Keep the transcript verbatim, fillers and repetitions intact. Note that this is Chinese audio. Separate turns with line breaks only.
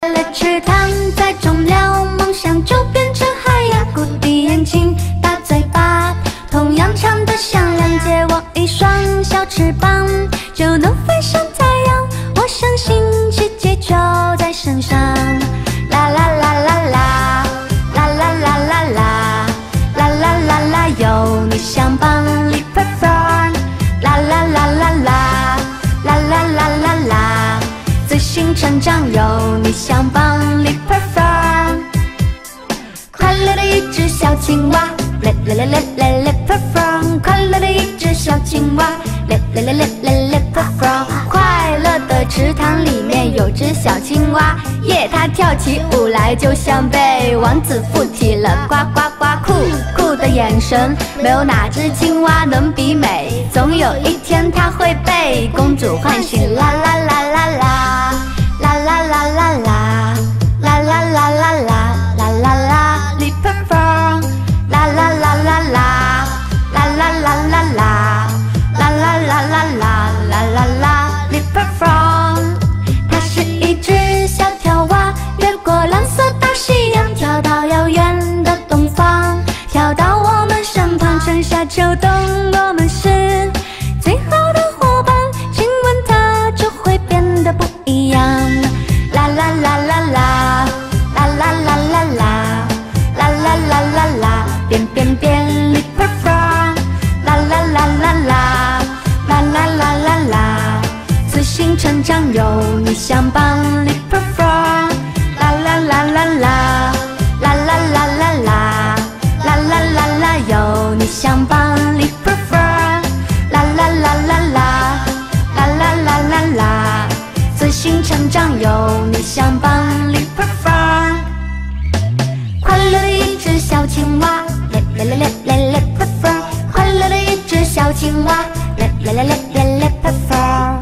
池塘再种了，梦想就变成海洋。鼓起眼睛，大嘴巴，同样长得像亮。借我一双小翅膀，就能飞上太阳。我相信奇迹就在身上。啦啦啦啦啦，啦啦啦啦啦，啦啦啦啦，有你相伴 live forever。啦啦啦啦啦，啦啦啦啦啦，自信成长有你相伴 live forever。快乐的一只小青蛙 ，live live live live live forever。快乐的一只小青蛙 ，live live live live live forever。快乐的池塘里面有只小青蛙，耶，它跳起舞来就像被王子附体了，呱呱呱，酷酷的眼神，没有哪只青蛙能比美。总有一天它会被公主唤醒，啦啦啦啦啦，啦啦啦啦啦，啦啦啦啦啦，啦啦啦 live forever。啦啦啦啦啦，啦啦啦啦啦，啦啦啦啦啦，啦啦啦 live forever。它是一只小跳蛙，越过蓝色大西洋，跳到遥远的东方，跳到我们身旁。春夏秋冬，我们是最好的伙伴，亲吻它就会变得不一样。啦啦啦啦啦，啦啦啦啦啦，啦啦啦啦啦，变变变 live forever。啦啦啦啦啦，啦啦啦啦啦，自信成长有你相伴 live forever。啦啦啦啦啦，啦啦啦啦啦，啦啦啦啦，有你相伴 live forever。啦啦啦啦啦，啦啦啦啦啦，自信成长有你相伴 live forever。快乐的一只小青蛙 ，live live live live live forever。快乐的一只小青蛙 ，live live live live live forever。